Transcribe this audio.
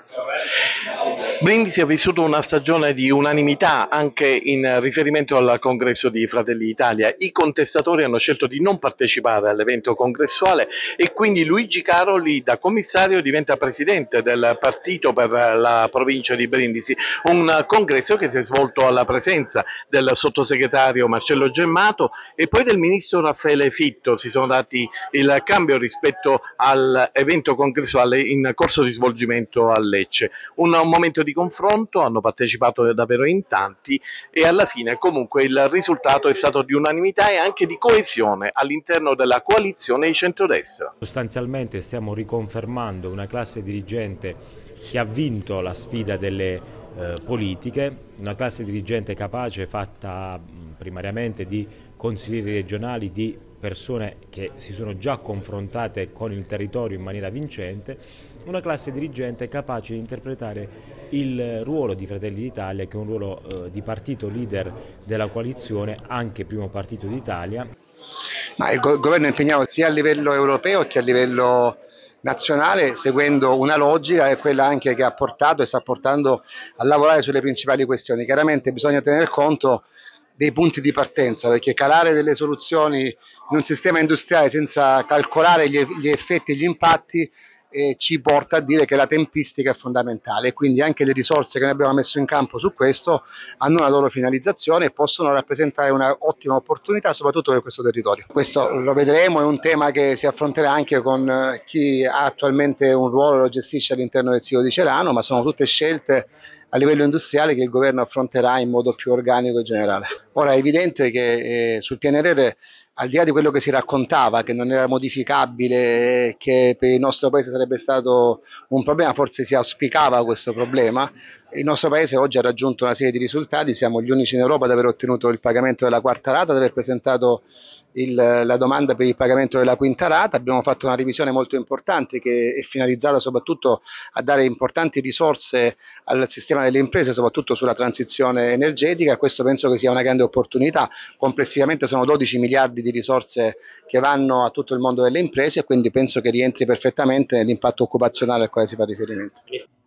Brindisi ha vissuto una stagione di unanimità anche in riferimento al congresso di Fratelli d'Italia. I contestatori hanno scelto di non partecipare all'evento congressuale e quindi Luigi Caroli da commissario diventa presidente del partito per la provincia di Brindisi, un congresso che si è svolto alla presenza del sottosegretario Marcello Gemmato e poi del ministro Raffaele Fitto. Si sono dati il cambio rispetto all'evento congressuale in corso di svolgimento a Lecce. Un momento di confronto, hanno partecipato davvero in tanti e alla fine comunque il risultato è stato di unanimità e anche di coesione all'interno della coalizione di centrodestra. Sostanzialmente stiamo riconfermando una classe dirigente che ha vinto la sfida delle politiche, una classe dirigente capace, fatta primariamente di consiglieri regionali, di persone che si sono già confrontate con il territorio in maniera vincente, una classe dirigente capace di interpretare il ruolo di Fratelli d'Italia, che è un ruolo di partito leader della coalizione, anche primo partito d'Italia. Ma il governo è impegnato sia a livello europeo che a livello nazionale, seguendo una logica, è quella anche che ha portato e sta portando a lavorare sulle principali questioni. Chiaramente bisogna tener conto dei punti di partenza, perché calare delle soluzioni in un sistema industriale senza calcolare gli effetti e gli impatti ci porta a dire che la tempistica è fondamentale, e quindi anche le risorse che noi abbiamo messo in campo su questo hanno una loro finalizzazione e possono rappresentare un'ottima opportunità soprattutto per questo territorio. Questo lo vedremo, è un tema che si affronterà anche con chi ha attualmente un ruolo e lo gestisce all'interno del sito di Cerano, ma sono tutte scelte a livello industriale che il governo affronterà in modo più organico e generale. Ora è evidente che sul PNRR, al di là di quello che si raccontava, che non era modificabile, che per il nostro paese sarebbe stato un problema, forse si auspicava questo problema, il nostro paese oggi ha raggiunto una serie di risultati, siamo gli unici in Europa ad aver ottenuto il pagamento della quarta rata, ad aver presentato la domanda per il pagamento della quinta rata. Abbiamo fatto una revisione molto importante che è finalizzata soprattutto a dare importanti risorse al sistema delle imprese, soprattutto sulla transizione energetica. Questo penso che sia una grande opportunità. Complessivamente sono 12 miliardi di risorse che vanno a tutto il mondo delle imprese e quindi penso che rientri perfettamente nell'impatto occupazionale al quale si fa riferimento.